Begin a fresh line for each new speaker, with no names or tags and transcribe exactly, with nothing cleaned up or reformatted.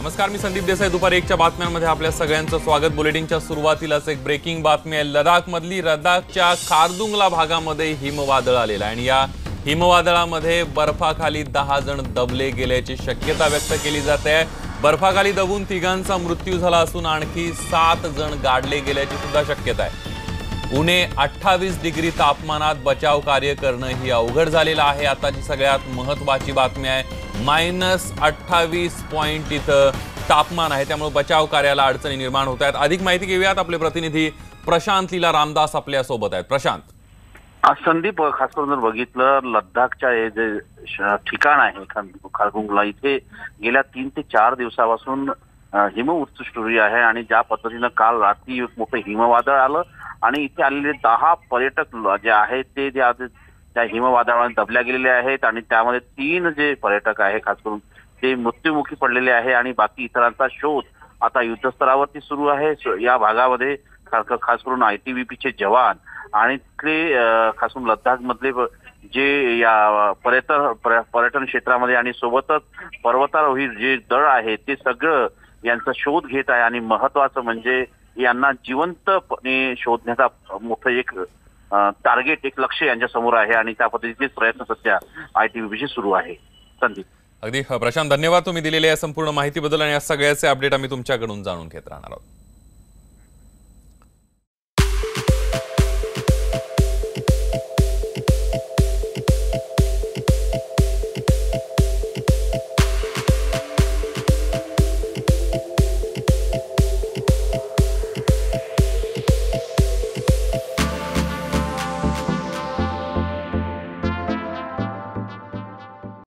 नमस्कार, मी संदीप देसाई. दुपारी एकच्या बातम्यांमध्ये आपल्या सगळ्यांचं स्वागत. बुलेटिनच्या सुरुवातीलाच एक ब्रेकिंग बातमी आहे. लडाखमधली लडाखच्या खारदुंगला भागामध्ये हिमवादळ आलेलं आहे आणि या हिमवादळामध्ये बर्फाखाली दहा जण दबले गेल्याची शक्यता व्यक्त केली जाते आहे. बर्फाखाली दबून तिघांचा मृत्यू झाला असून आणखी सात जण गाडले गेल्याची सुद्धा शक्यता आहे. उणे अठ्ठावीस डिग्री तापमानात बचाव कार्य करणं ही अवघड झालेलं आहे. आताची सगळ्यात महत्त्वाची बातमी आहे, मायनस अठ्ठावीस पॉइंट इथं तापमान आहे, त्यामुळे बचाव कार्याला अडचणी निर्माण होत आहेत. अधिक माहिती घेऊयात. आपले प्रतिनिधी प्रशांत लीला रामदास आपल्या सोबत आहेत. प्रशांत.
संदीप, खास करून जर बघितलं, लडाखच्या हे जे ठिकाण आहे खारदुंगला, इथे गेल्या तीन ते चार दिवसापासून हिमवृष्टी आहे आणि ज्या पद्धतीनं काल रात्री एक मोठं हिमवादळ आलं आणि इथे आलेले दहा पर्यटक जे आहेत ते त्या हिमवादळाने दबल्या गेलेले आहेत आणि त्यामध्ये तीन जे पर्यटक आहे खास करून ते मृत्युमुखी पडलेले आहे आणि बाकी इतरांचा शोध आता युद्धस्तरावरती सुरू आहे. या भागामध्ये खास करून आय टी बी पीचे जवान आणि तिथले खास करून लडाख मधले जे या पर्यटन पर्यटन क्षेत्रामध्ये आणि सोबतच पर्वतारोही जे दळ आहे ते सगळं यांचा शोध घेत आहे आणि महत्वाचं म्हणजे यांना जिवंतपणे शोधण्याचा मोठं एक टार्गेट, एक लक्ष यांच्या समोर आहे आणि त्या पद्धतीचे प्रयत्न सध्या आय टी बी पीचे सुरू आहे. संदीप.
अगदी प्रशांत, धन्यवाद तुम्ही दिलेल्या या संपूर्ण माहितीबद्दल आणि या सगळ्याचे अपडेट आम्ही तुमच्याकडून जाणून घेत राहणार आहोत.